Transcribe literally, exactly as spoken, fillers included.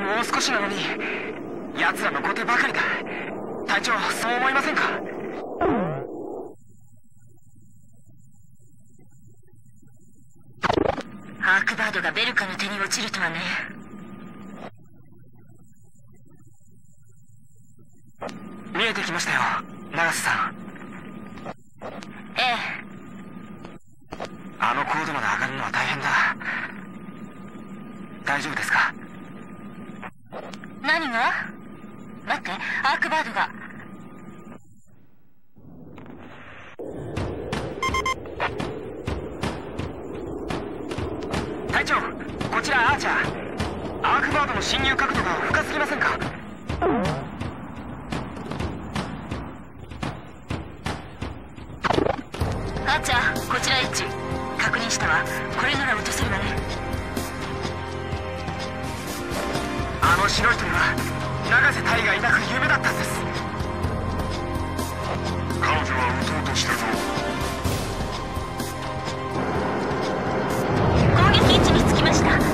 もう少しなのに奴らの後手ばかりだ。隊長、そう思いませんか？ アークバードがベルカの手に落ちるとはね。 見えてきましたよ、永瀬さん。 ええ。 あの高度まで上がるのは大変だ。大丈夫ですか？ 何が？待って、アークバードが。 隊長、こちらアーチャー。アークバードの侵入角度が深すぎませんか？ アーチャー、こちらエッジ。確認したわ。これなら落とせるわね。 あの白い鳥は永瀬隊が抱く夢だったんです。 彼女は撃とうとしてるぞ。 攻撃位置につきました。